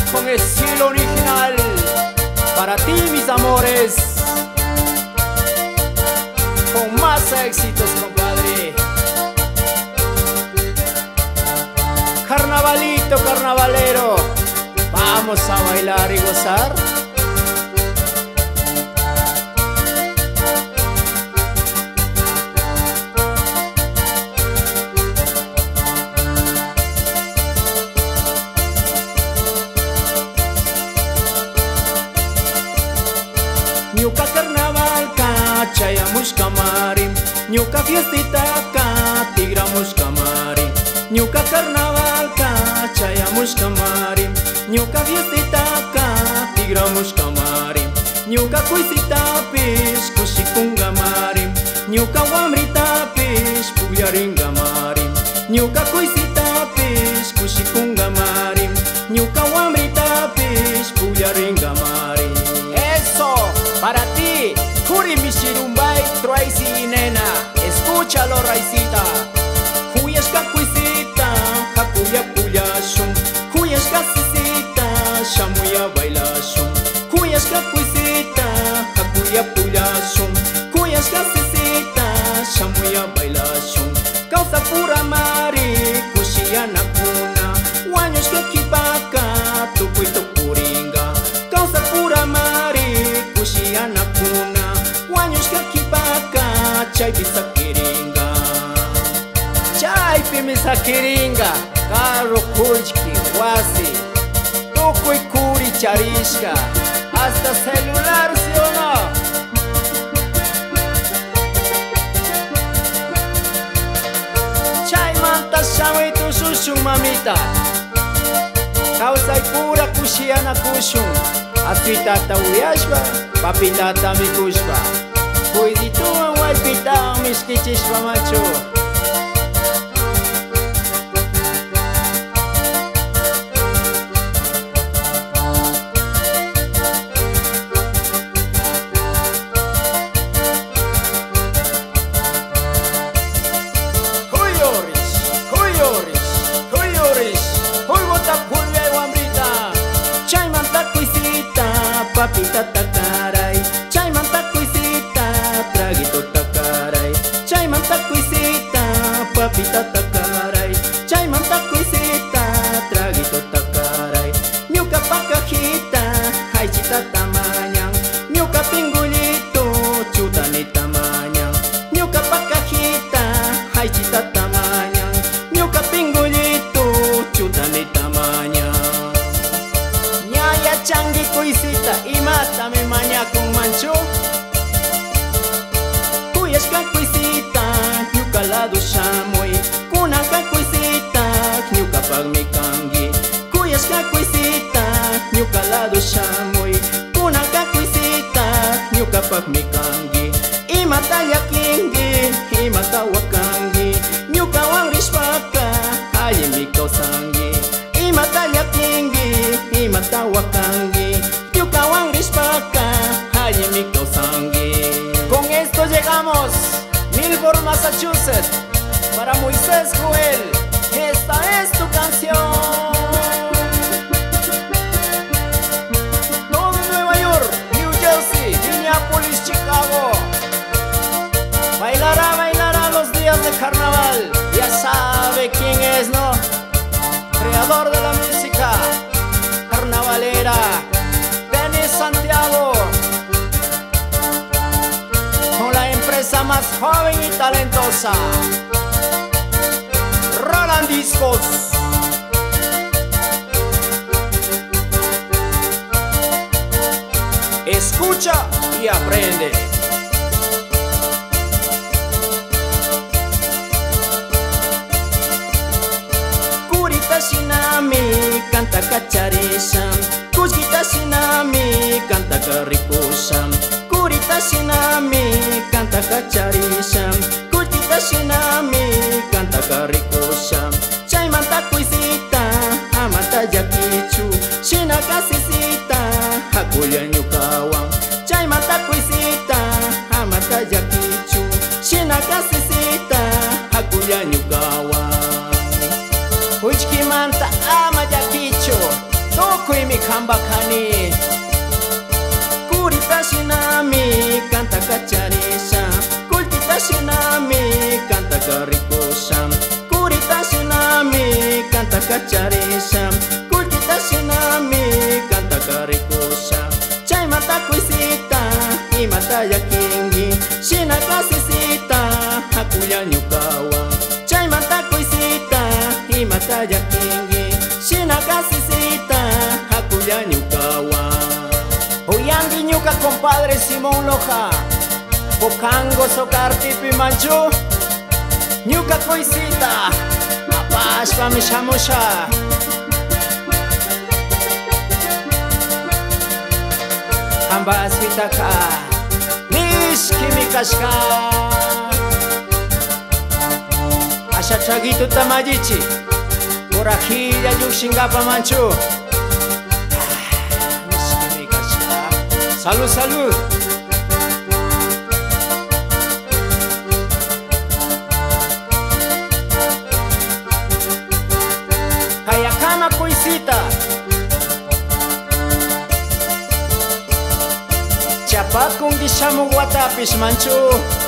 con estilo original. Para ti, mis amores, con más éxitos, compadre. Carnavalito, carnavalero, vamos a bailar y gozar. Ñuka carnaval ka chayamush kamarim, ñuka fiestita ka tigramush kamarim. Ñuka carnaval ka chayamush kamarim, ñuka fiestita ka tigramush kamarim. Ñuka kuisita pish kushikunga marim, ñuka wamrita pish puyaringa marim. Ñuka kuisita pish kushikunga marim, ñuka wamrita pish puyaringa marim. Eso, para ti, Kuri Mishirumbay, Tracy y Nena, escúchalo, Raicita. Kuyashka kuisita, hakuya puyashun, kuyashka sisita, shamuya bailashun. Kuyashka kuisita, hakuya puyashun, kuyashka sisita, shamuya bailashun. Causa pura mari, kushiyana kuna, wanyushka kipaka, tukuito puringa. Causa pura mari, kushiyana kuna, wanyushka kipaka, chay pisakiringa. Chay pimisakiringa, carro kuchki, wasi, tukuy kuri charishka, hasta celular, ¿sí o no? Chay manta shamaitu sushun, mamita. Causa pura kushiyana kushun, atuitata uyashpa, papitata mikushpa. Cuidituan walpita miskichishpa macho. Papita takaray, chayman takuisita, traguito takaray. Chayman takuisita, papita takaray. Chayman takuisita, traguito takaray. Ñuka pakajita, haychita tamañan. Ñuka pingulito, chutani tamañan. Ñuka pakajita, haychita tamañan. Ñuka pingulito, chutani tamañan. Ñaya changi kuisita, y mátame maña con mancho. Kuyashka kuisita, ñuka lado shamoy. Kunaka kuisita, ñuka pagmi kangi. Kuyashka kuisita, ñuka lado shamoy. Kunaka kuisita, ñuka pagmi kangi. Y mata yakingi, y mata wakangi. Ñuka wangrishpaka, ay mi kausangi. Y mata yakingi, y mata wakangi. Con esto llegamos, Milford, Massachusetts, para Moisés Joel. Esta es tu canción. Todo Nueva York, New Jersey, Minneapolis, Chicago. Bailará, bailará los días de carnaval. Ya sabe quién es, ¿no? Creador de la música carnavalera, Denis Santiago. Empresa más joven y talentosa, Roland Discos. Escucha y aprende. Kurita Shinami canta cacharisha, Kushkita Shinami canta carripusa. Kurita Shinami canta cacharisha, Kushkita Shinami canta carripusa. Chaymanta kuisita, amanta yakichu, Shinaka sisita, hakuya ñukawan. Chaymanta kuisita, amanta yakichu, Shinaka sisita, hakuya ñukawan. Huchkimanta ama yakichu, tukuy mi kambakani Kurita shinami canta kacharisha Kultita shinami canta karikosa Kurita shinami canta kacharisha Kultita shinami canta karikosa Chay mata kuisita y mata yakingi Shina kasisita hakuya nyukawa Chay mata kuisita y mata yakingi Shina kasisita hakuya nyukawa Huyangi nyuka compadre Simón Loja Bokango sokartipi manchu Nyuka kuisita Apashpa mishamusha Ambas vitaka Nishki mikashka Asha traguito tamayichi Porajilla yushingapa manchu Nishki mikashka Salud, salud Kayakama kuisita Chapakung di shamu watapis manchu